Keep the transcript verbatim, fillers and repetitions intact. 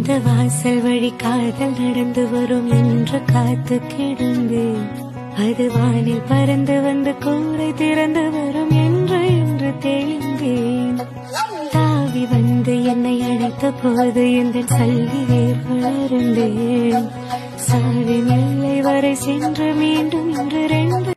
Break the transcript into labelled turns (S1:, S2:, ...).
S1: அந்த வாசல் வழி காதல் நடந்து வரும் என்று காத்து கிடந்தேன். அது வானில் பறந்து வந்து கூரை திறந்து வரும் என்று என்று தெளிந்தேன். தாவி வந்து என்னை அழைத்த போது இந்த சல்லிலே வளர்ந்தேன். சாவி நிலை வரை சென்று மீண்டும் இன்று ரெண்டு